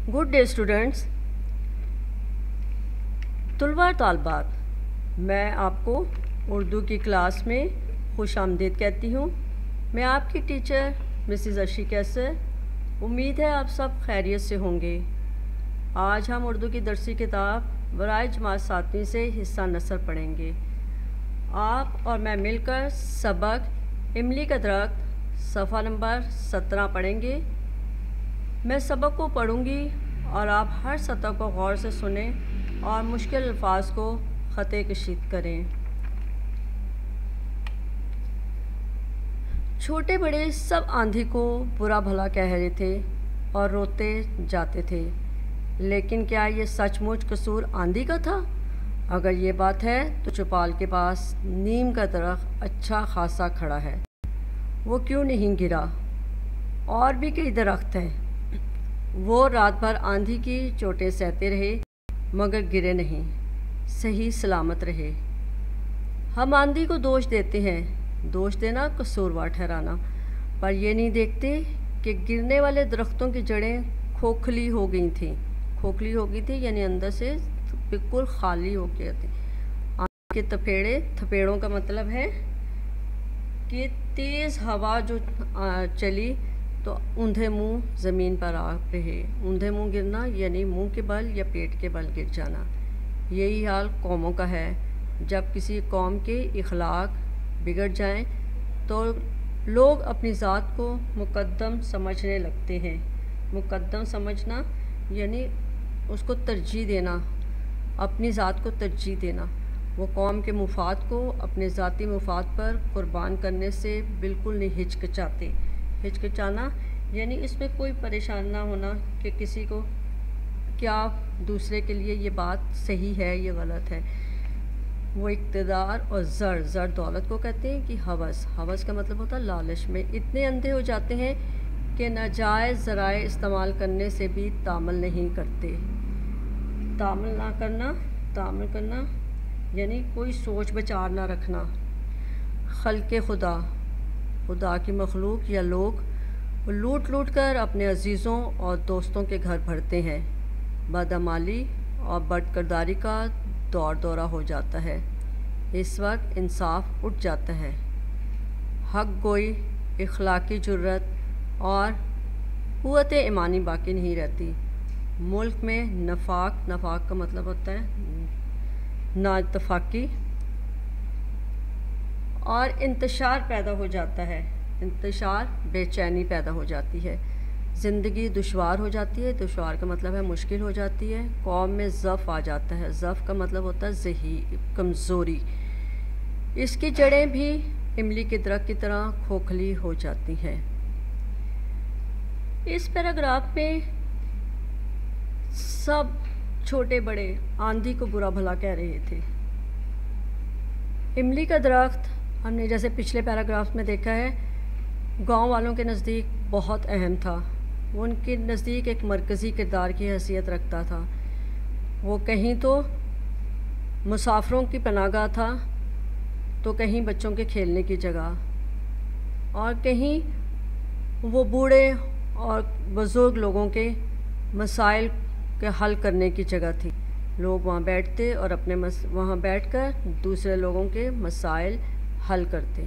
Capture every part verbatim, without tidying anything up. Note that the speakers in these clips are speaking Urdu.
गुड डे स्टूडेंट्स, तलबा और तालबात, मैं आपको उर्दू की क्लास में खुश आमदीद कहती हूँ। मैं आपकी टीचर मिसेस अर्शी कैसर। उम्मीद है आप सब खैरियत से होंगे। आज हम उर्दू की दरसी किताब बराए जमात सातवीं से हिस्सा नसर पढ़ेंगे। आप और मैं मिलकर सबक इमली का दरख्त सफ़ा नंबर सत्रह पढ़ेंगे। मैं सबक को पढ़ूंगी और आप हर सतह को गौर से सुनें और मुश्किल अल्फाज को ख़ते कशीद करें। छोटे बड़े सब आंधी को बुरा भला कह रहे थे और रोते जाते थे, लेकिन क्या ये सचमुच कसूर आंधी का था? अगर ये बात है तो चौपाल के पास नीम का दरख्त अच्छा खासा खड़ा है, वो क्यों नहीं गिरा? और भी कई दरख्त हैं, वो रात भर आंधी की चोटें सहते रहे मगर गिरे नहीं, सही सलामत रहे। हम आंधी को दोष देते हैं, दोष देना कसूरवार ठहराना, पर ये नहीं देखते कि गिरने वाले दरख्तों की जड़ें खोखली हो गई थीं। खोखली हो गई थी यानी अंदर से बिल्कुल खाली हो गए थे। आंधी के थपेड़े, थपेड़ों का मतलब है कि तेज़ हवा जो चली तो ऊंधे मुंह ज़मीन पर आ रहे। ऊंधे मुंह गिरना यानी मुंह के बल या पेट के बल गिर जाना। यही हाल कौमों का है। जब किसी कौम के इखलाक बिगड़ जाएं तो लोग अपनी ज़ात को मुकद्दम समझने लगते हैं। मुकद्दम समझना यानी उसको तरजीह देना, अपनी ज़ात को तरजीह देना। वो कौम के मुफाद को अपने ज़ाती मुफाद पर कुर्बान करने से बिल्कुल नहीं हिचकिचाते। हिचकिचाना यानी इसमें कोई परेशान ना होना कि किसी को क्या दूसरे के लिए ये बात सही है ये गलत है। वो इक़्तिदार और ज़र ज़र दौलत को कहते हैं कि हवस हवस का मतलब होता है लालच में इतने अंधे हो जाते हैं कि नाजायज़ ज़राए इस्तेमाल करने से भी तामल नहीं करते। तामल ना करना, तामल करना यानी कोई सोच विचार ना रखना। खल्क़े खुदा, खुदा की मखलूक या लोग वो लूट लूट कर अपने अजीज़ों और दोस्तों के घर भरते हैं। बदअमाली और बदकिरदारी का दौर दौरा हो जाता है। इस वक्त इंसाफ उठ जाता है। हक गोई, इखलाकी जुर्रत और क़ुव्वत ईमानी बाकी नहीं रहती। मुल्क में नफाक, नफाक का मतलब होता है नाइत्तफ़ाक़ी और इंतशार पैदा हो जाता है। इंतशार बेचैनी पैदा हो जाती है। ज़िंदगी दुश्वार हो जाती है। दुश्वार का मतलब है मुश्किल हो जाती है। कौम में ज़फ़ आ जाता है। ज़फ़ का मतलब होता है ज़ही कमज़ोरी। इसकी जड़ें भी इमली के दरख्त की तरह खोखली हो जाती हैं। इस पैराग्राफ में सब छोटे बड़े आंधी को बुरा भला कह रहे थे। इमली का दरख्त हमने जैसे पिछले पैराग्राफ में देखा है गांव वालों के नज़दीक बहुत अहम था। वो उनके नज़दीक एक मरकज़ी किरदार की हैसियत रखता था। वो कहीं तो मुसाफिरों की पनाहगाह था, तो कहीं बच्चों के खेलने की जगह, और कहीं वो बूढ़े और बुज़ुर्ग लोगों के मसाइल के हल करने की जगह थी। लोग वहाँ बैठते और अपने मस वहाँ बैठकर दूसरे लोगों के मसाइल हल करते।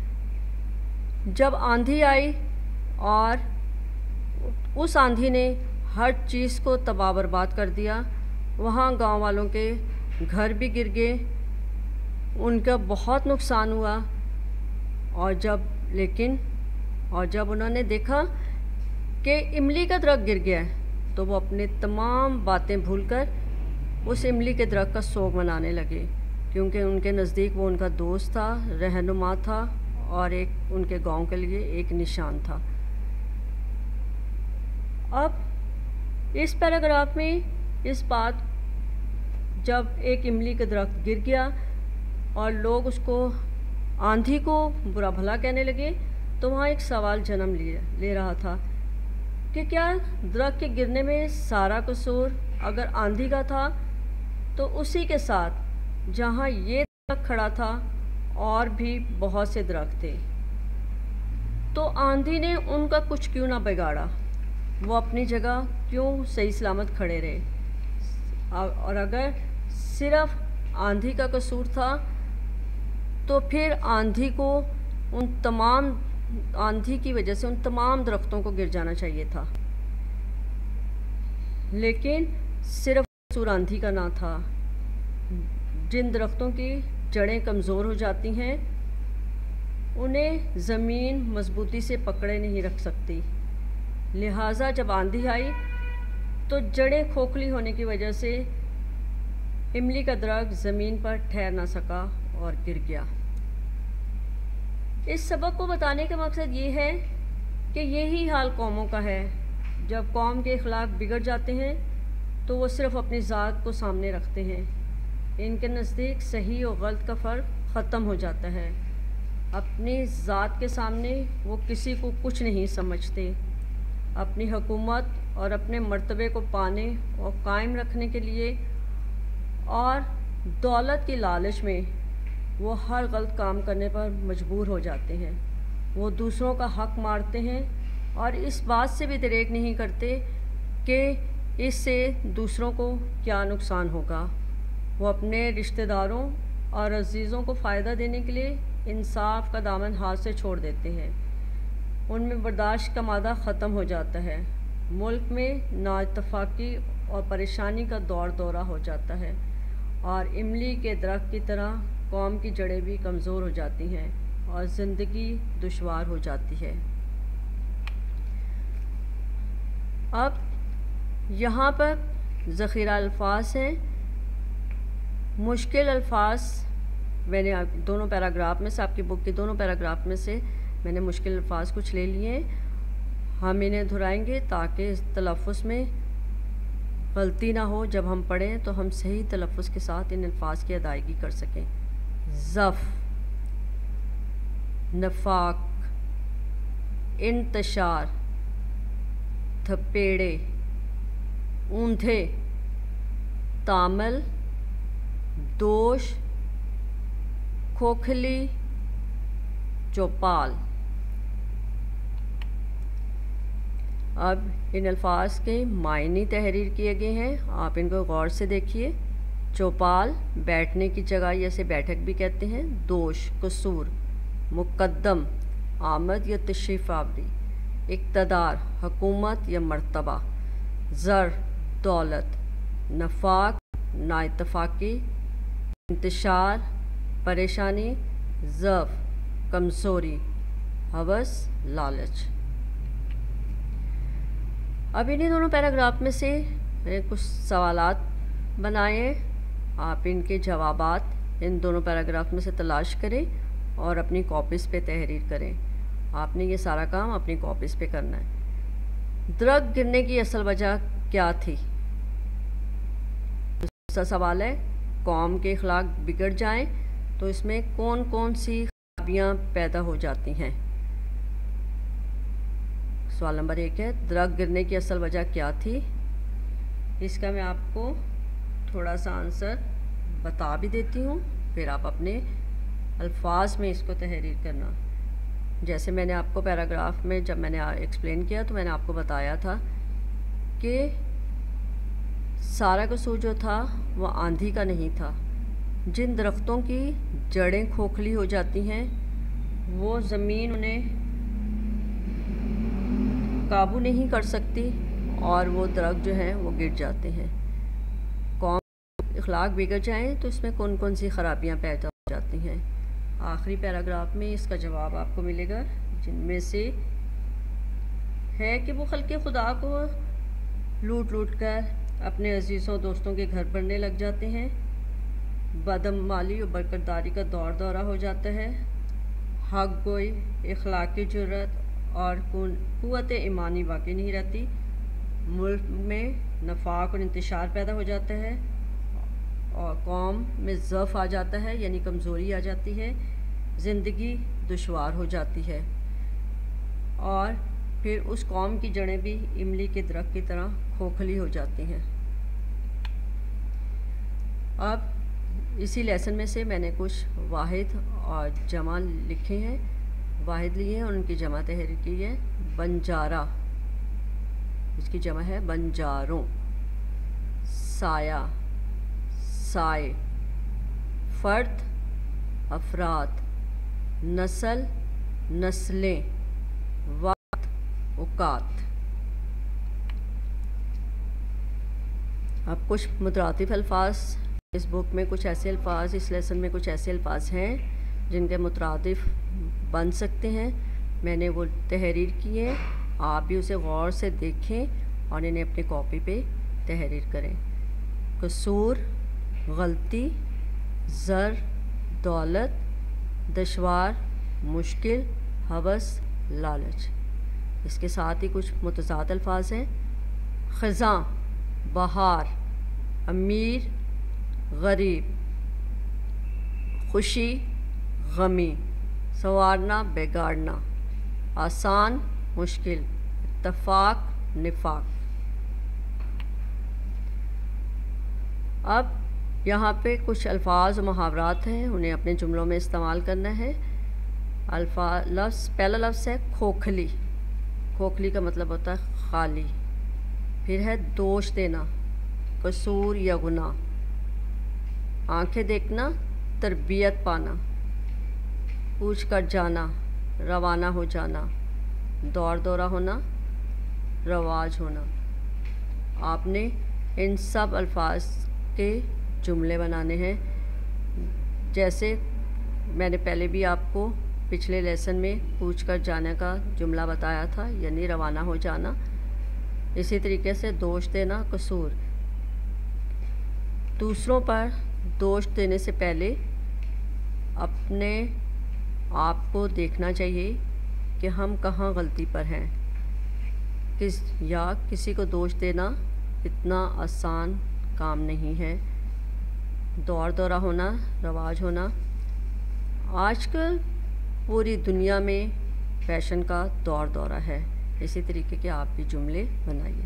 जब आंधी आई और उस आंधी ने हर चीज़ को तबाह बर्बाद कर दिया, वहाँ गांव वालों के घर भी गिर गए, उनका बहुत नुकसान हुआ। और जब लेकिन और जब उन्होंने देखा कि इमली का दरख्त गिर गया है तो वो अपने तमाम बातें भूलकर उस इमली के दरख्त का सोग मनाने लगे, क्योंकि उनके नज़दीक वो उनका दोस्त था, रहनुमा था और एक उनके गांव के लिए एक निशान था। अब इस पैराग्राफ में इस बात जब एक इमली का दरख्त गिर गया और लोग उसको आंधी को बुरा भला कहने लगे, तो वहाँ एक सवाल जन्म ले ले रहा था कि क्या दरख्त के गिरने में सारा कसूर अगर आंधी का था तो उसी के साथ जहाँ ये दरख्त खड़ा था और भी बहुत से दरख्त थे, तो आंधी ने उनका कुछ क्यों ना बिगाड़ा। وہ اپنی جگہ کیوں صحیح سلامت کھڑے رہے؟ اور اگر صرف آندھی کا قصور تھا تو پھر آندھی کو ان تمام آندھی کی وجہ سے ان تمام درختوں کو گر جانا چاہیے تھا، لیکن صرف قصور آندھی کا نہ تھا۔ جن درختوں کی جڑیں کمزور ہو جاتی ہیں انہیں زمین مضبوطی سے پکڑے نہیں رکھ سکتی، لہٰذا جب آندھی آئی تو جڑیں کھوکھلی ہونے کی وجہ سے املی کا درخت زمین پر ٹھہر نہ سکا اور گر گیا۔ اس سبق کو بتانے کا مقصد یہ ہے کہ یہی حال قوموں کا ہے۔ جب قوم کے اخلاق بگڑ جاتے ہیں تو وہ صرف اپنی ذات کو سامنے رکھتے ہیں، ان کے نزدیک صحیح اور غلط کا فرق ختم ہو جاتا ہے، اپنی ذات کے سامنے وہ کسی کو کچھ نہیں سمجھتے، اپنی حکومت اور اپنے مرتبے کو پانے اور قائم رکھنے کے لیے اور دولت کی لالچ میں وہ ہر غلط کام کرنے پر مجبور ہو جاتے ہیں۔ وہ دوسروں کا حق مارتے ہیں اور اس بات سے بھی دریغ نہیں کرتے کہ اس سے دوسروں کو کیا نقصان ہوگا۔ وہ اپنے رشتہ داروں اور عزیزوں کو فائدہ دینے کے لیے انصاف کا دامن ہاتھ سے چھوڑ دیتے ہیں، ان میں برداشت کا مادہ ختم ہو جاتا ہے، ملک میں نااتفاقی اور پریشانی کا دور دورہ ہو جاتا ہے، اور املی کے درخت کی طرح قوم کی جڑیں بھی کمزور ہو جاتی ہیں اور زندگی دشوار ہو جاتی ہے۔ اب یہاں پر ذخیرہ الفاظ ہیں، مشکل الفاظ میں نے دونوں پیراگراف میں سے آپ کی بک کے دونوں پیراگراف میں سے میں نے مشکل الفاظ کچھ لے لیے ہیں، ہم انہیں دہرائیں گے تاکہ تلفظ میں غلطی نہ ہو، جب ہم پڑھیں تو ہم صحیح تلفظ کے ساتھ ان الفاظ کی ادائیگی کر سکیں۔ ضعف، نفاق، انتشار، تھپیڑے، اوندھے، تامل، دوش، کھوکھلی، چوپال۔ اب ان الفاظ کے معنی تحریر کیے گئے ہیں، آپ ان کو غور سے دیکھیے۔ چوپال بیٹھنے کی جگہ، جیسے بیٹھک بھی کہتے ہیں۔ دوش قصور، مقدم آمد یا تشریف آوری، اقتدار حکومت یا مرتبہ، زر دولت، نفاق نااتفاقی، انتشار پریشانی، ضعف کمزوری، ہوس لالچ۔ اب انہیں دونوں پیراگراف میں سے میں نے کچھ سوالات بنائے ہیں، آپ ان کے جوابات ان دونوں پیراگراف میں سے تلاش کریں اور اپنی کاپیز پہ تحریر کریں۔ آپ نے یہ سارا کام اپنی کاپیز پہ کرنا ہے۔ درخت گرنے کی اصل وجہ کیا تھی؟ دوسرا سوال ہے، قوم کے اخلاق بگڑ جائیں تو اس میں کون کون سی خرابیاں پیدا ہو جاتی ہیں؟ سوال نمبر ایک ہے، درخت گرنے کی اصل وجہ کیا تھی؟ اس کا میں آپ کو تھوڑا سا آنسر بتا بھی دیتی ہوں، پھر آپ اپنے الفاظ میں اس کو تحریر کرنا۔ جیسے میں نے آپ کو پیراگراف میں جب میں نے ایکسپلین کیا تو میں نے آپ کو بتایا تھا کہ سارا قصور جو تھا وہ آندھی کا نہیں تھا۔ جن درختوں کی جڑیں کھوکھلی ہو جاتی ہیں وہ زمین انہیں قابو نہیں کر سکتی اور وہ درخت جو ہیں وہ گر جاتے ہیں۔ قوم اخلاق بگڑ جائیں تو اس میں کون کون سی خرابیاں پیدا ہو جاتی ہیں؟ آخری پیراگراف میں اس کا جواب آپ کو ملے گا، جن میں سے ہے کہ وہ خلق خدا کو لوٹ لوٹ کر اپنے عزیزوں دوستوں کے گھر بھرنے لگ جاتے ہیں، بدعمالی اور برکتداری کا دور دورہ ہو جاتا ہے، حق گوئی، اخلاقی جرات اور قوت ایمانی باقی نہیں رہتی، ملک میں نفاق اور انتشار پیدا ہو جاتا ہے، اور قوم میں ضعف آ جاتا ہے یعنی کمزوری آ جاتی ہے، زندگی دشوار ہو جاتی ہے، اور پھر اس قوم کی جڑیں بھی املی کے درخت کی طرح کھوکھلی ہو جاتی ہیں۔ اب اسی لیسن میں سے میں نے کچھ واحد اور جمع لکھے ہیں، واحد لیے ہیں اور ان کی جمع تحریر کی ہے۔ بنجارہ اس کی جمع ہے بنجاروں. سایہ سائے. فرد افراد. نسل نسلیں. وقت اوقات. اب کچھ مترادف الفاظ اس بک میں کچھ ایسے الفاظ اس لیسن میں کچھ ایسے الفاظ ہیں جن کے مترادف بن سکتے ہیں. میں نے وہ تحریر کی ہیں. آپ بھی اسے غور سے دیکھیں اور انہیں اپنی کاپی پہ تحریر کریں. قصور غلطی. زر دولت. دشوار مشکل. ہوس لالچ. اس کے ساتھ ہی کچھ متضاد الفاظ ہیں. خزاں بہار. امیر غریب. خوشی غمی. سنوارنا بگاڑنا. آسان مشکل. اتفاق نفاق. اب یہاں پہ کچھ الفاظ و محاورات ہیں، انہیں اپنے جملوں میں استعمال کرنا ہے. الفاظ لفظ پہلا لفظ ہے کھوکھلی. کھوکھلی کا مطلب ہوتا ہے خالی. پھر ہے دوش دینا. قصور یا گناہ. آنکھیں دیکھنا. تربیت پانا. پوچھ کر جانا. روانہ ہو جانا. دور دورہ ہونا. رواج ہونا. آپ نے ان سب الفاظ کے جملے بنانے ہیں. جیسے میں نے پہلے بھی آپ کو پچھلے لیسن میں پوچھ کر جانے کا جملہ بتایا تھا، یعنی روانہ ہو جانا. اسی طریقے سے دوش دینا. قصور. دوسروں پر دوش دینے سے پہلے اپنے آپ کو دیکھنا چاہیے کہ ہم کہاں غلطی پر ہیں. کس یا کسی کو دوش دینا اتنا آسان کام نہیں ہے. دور دورہ ہونا. رواج ہونا. آج کل پوری دنیا میں فیشن کا دور دورہ ہے. اسی طریقے کے آپ بھی جملے بنائیے.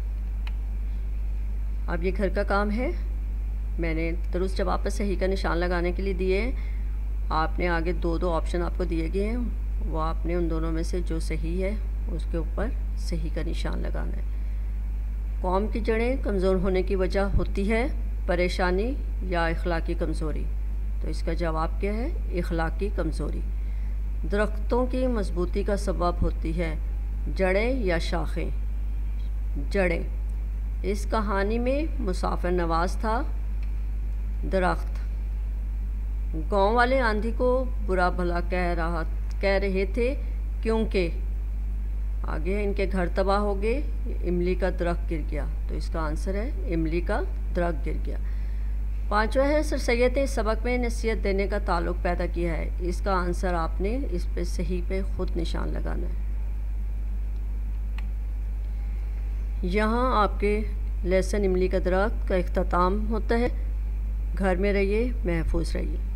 اب یہ گھر کا کام ہے. میں نے درست جواب پر صحیح کا نشان لگانے کے لیے دیے ہیں. آپ نے آگے دو دو آپشن آپ کو دیے گئے ہیں، وہ آپ نے ان دونوں میں سے جو صحیح ہے اس کے اوپر صحیح کا نشان لگانا ہے. قوم کی جڑیں کمزور ہونے کی وجہ ہوتی ہے پریشانی یا اخلاقی کمزوری. تو اس کا جواب کیا ہے؟ اخلاقی کمزوری. درختوں کی مضبوطی کا سبب ہوتی ہے جڑیں یا شاخیں. جڑیں. اس کہانی میں مسافر نواز تھا درخت. گاؤں والے آندھی کو برا بھلا کہہ رہا کہہ رہے تھے کیونکہ آگے ان کے گھر تباہ ہو گئے. املی کا درخت گر گیا. تو اس کا آنسر ہے املی کا درخت گر گیا. پانچواں ہے سر سید نے اس سبق میں نصیحت دینے کا تعلق پیدا کیا ہے. اس کا آنسر آپ نے اس پہ صحیح پہ خود نشان لگانا ہے. یہاں آپ کے لیسن املی کا درخت کا اختتام ہوتا ہے. گھر میں رہیے، محفوظ رہیے.